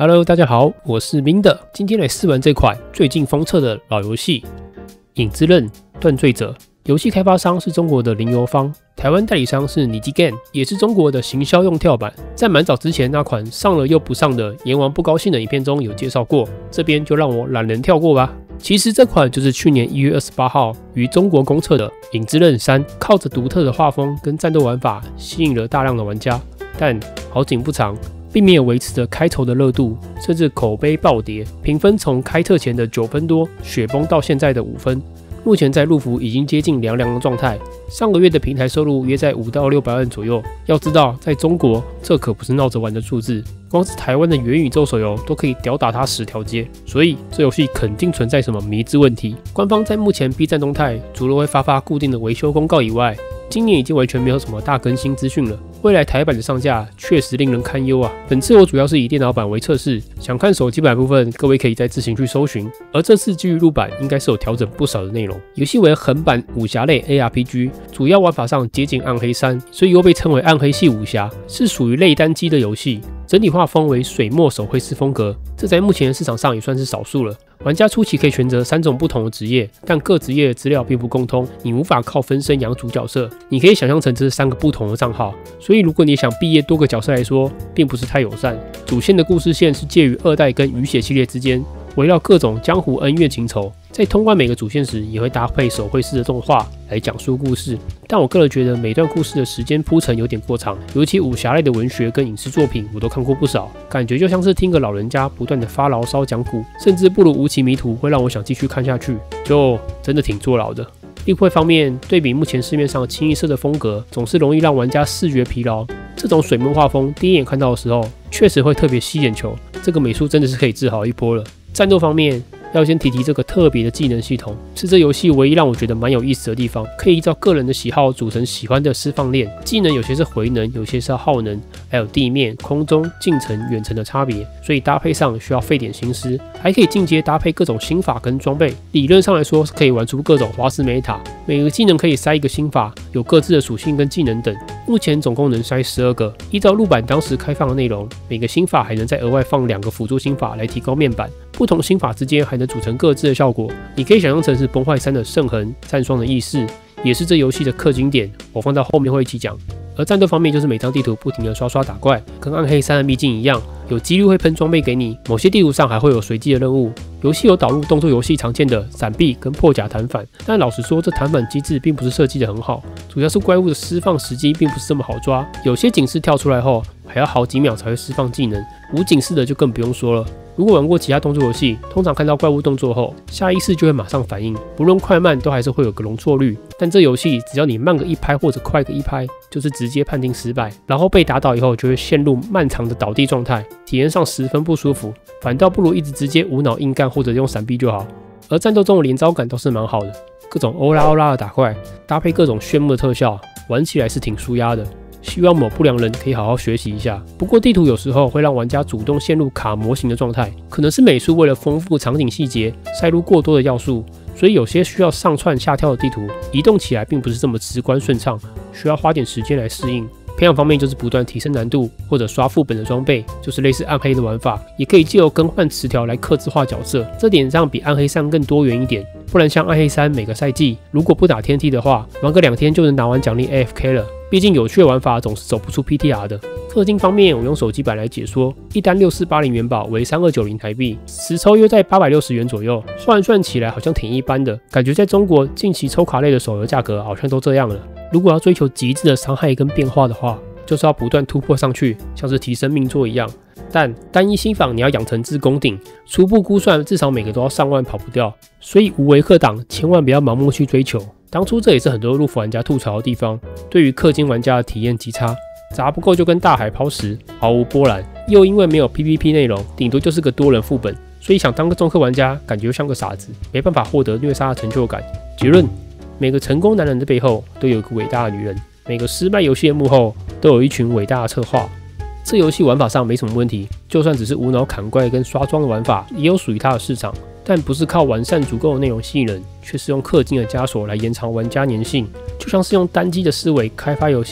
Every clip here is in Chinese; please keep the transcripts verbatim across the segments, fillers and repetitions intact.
Hello， 大家好，我是明的，今天来试玩这款最近封测的老游戏《影之刃：断罪者》。游戏开发商是中国的零游方，台湾代理商是 Nijigame， 也是中国的行销用跳板。在蛮早之前那款上了又不上的阎王不高兴的影片中有介绍过，这边就让我懒人跳过吧。其实这款就是去年一月二十八号于中国公测的《影之刃三》，靠着独特的画风跟战斗玩法吸引了大量的玩家，但好景不长，并没有维持着开头的热度，甚至口碑暴跌，评分从开特前的九分多雪崩到现在的五分。目前在陆服已经接近凉凉的状态，上个月的平台收入约在五到六百万左右。要知道，在中国这可不是闹着玩的数字，光是台湾的元宇宙手游都可以吊打它十条街，所以这游戏肯定存在什么迷之问题。官方在目前 B 站动态除了会发发固定的维修公告以外，今年已经完全没有什么大更新资讯了。未来台版的上架确实令人堪忧啊！本次我主要是以电脑版为测试，想看手机版部分，各位可以再自行去搜寻。而这次基于陆版应该是有调整不少的内容。游戏为横版武侠类 A R P G， 主要玩法上接近暗黑三，所以又被称为暗黑系武侠，是属于类单机的游戏。整体画风为水墨手绘式风格，这在目前的市场上也算是少数了。玩家初期可以选择三种不同的职业，但各职业的资料并不共通，你无法靠分身养主角色。你可以想象成这是三个不同的账号，所以如果你想毕业多个角色来说，并不是太友善。主线的故事线是介于二代跟雨血系列之间，围绕各种江湖恩怨情仇。在通关每个主线时，也会搭配手绘式的动画来讲述故事。但我个人觉得每段故事的时间铺陈有点过长，尤其武侠类的文学跟影视作品我都看过不少，感觉就像是听个老人家不断的发牢骚讲古，甚至不如无期迷途会让我想继续看下去，就真的挺坐牢的。立绘方面，对比目前市面上清一色的风格，总是容易让玩家视觉疲劳。这种水墨画风，第一眼看到的时候，确实会特别吸眼球。这个美术真的是可以治好一波了。战斗方面，要先提提这个特别的技能系统，是这游戏唯一让我觉得蛮有意思的地方，可以依照个人的喜好组成喜欢的释放链。技能有些是回能，有些是耗能，还有地面、空中、近程、远程的差别，所以搭配上需要费点心思。还可以进阶搭配各种心法跟装备，理论上来说是可以玩出各种花式 meta。每个技能可以塞一个心法，有各自的属性跟技能等。目前总共能塞十二个，依照陆版当时开放的内容，每个心法还能再额外放两个辅助心法来提高面板。不同心法之间还能组成各自的效果，你可以想象成是崩坏三的圣痕、战霜的意识，也是这游戏的氪金点，我放到后面会一起讲。而战斗方面就是每张地图不停的刷刷打怪，跟暗黑三的秘境一样，有几率会喷装备给你，某些地图上还会有随机的任务。游戏有导入动作游戏常见的闪避跟破甲弹反，但老实说这弹反机制并不是设计的很好，主要是怪物的释放时机并不是这么好抓，有些警示跳出来后还要好几秒才会释放技能，无警示的就更不用说了。如果玩过其他动作游戏，通常看到怪物动作后，下意识就会马上反应，不论快慢都还是会有个容错率。但这游戏只要你慢个一拍或者快个一拍，就是直接判定失败，然后被打倒以后就会陷入漫长的倒地状态，体验上十分不舒服，反倒不如一直直接无脑硬干或者用闪避就好。而战斗中的连招感倒是蛮好的，各种欧拉欧拉的打怪，搭配各种炫目的特效，玩起来是挺舒压的。希望某不良人可以好好学习一下。不过地图有时候会让玩家主动陷入卡模型的状态，可能是美术为了丰富场景细节，塞入过多的要素，所以有些需要上窜下跳的地图，移动起来并不是这么直观顺畅，需要花点时间来适应。培养方面就是不断提升难度，或者刷副本的装备，就是类似暗黑的玩法，也可以借由更换词条来客制化角色，这点上比暗黑三更多元一点。不然像暗黑三每个赛季如果不打天梯的话，玩个两天就能拿完奖励 A F K 了。毕竟有趣的玩法总是走不出 P T R 的。氪金方面，我用手机版来解说，一单六四八零元宝为三二九零台币，实抽约在八百六十元左右，算算起来好像挺一般的，感觉在中国近期抽卡类的手游价格好像都这样了。如果要追求极致的伤害跟变化的话，就是要不断突破上去，像是提升命座一样。但单一新房你要养成至攻顶，初步估算至少每个都要上万跑不掉，所以无为氪党千万不要盲目去追求。当初这也是很多陆服玩家吐槽的地方，对于氪金玩家的体验极差，砸不够就跟大海抛石，毫无波澜。又因为没有 P V P 内容，顶多就是个多人副本，所以想当个重氪玩家，感觉像个傻子，没办法获得虐杀的成就感。结论：每个成功男人的背后都有一个伟大的女人，每个失败游戏的幕后都有一群伟大的策划。这游戏玩法上没什么问题，就算只是无脑砍怪跟刷装的玩法，也有属于它的市场。但不是靠完善足够的内容吸引人，却是用氪金的枷锁来延长玩家粘性，就像是用单机的思维开发游戏，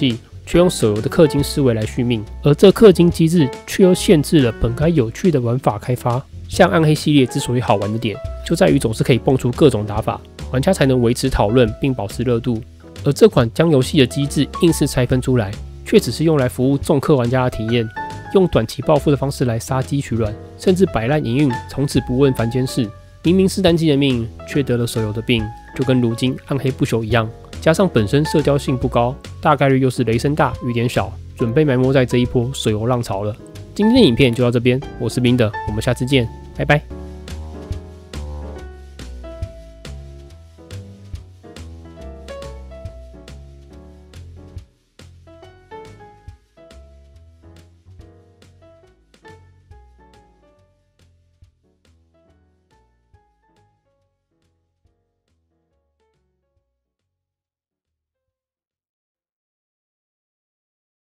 却用手游的氪金思维来续命，而这氪金机制却又限制了本该有趣的玩法开发。像暗黑系列之所以好玩的点，就在于总是可以蹦出各种打法，玩家才能维持讨论并保持热度。而这款将游戏的机制硬是拆分出来，却只是用来服务重氪玩家的体验，用短期暴富的方式来杀鸡取卵，甚至摆烂营运，从此不问凡间事。明明是单机的命，却得了手游的病，就跟如今暗黑不朽一样。加上本身社交性不高，大概率又是雷声大雨点小，准备埋没在这一波手游浪潮了。今天的影片就到这边，我是冰的，我们下次见，拜拜。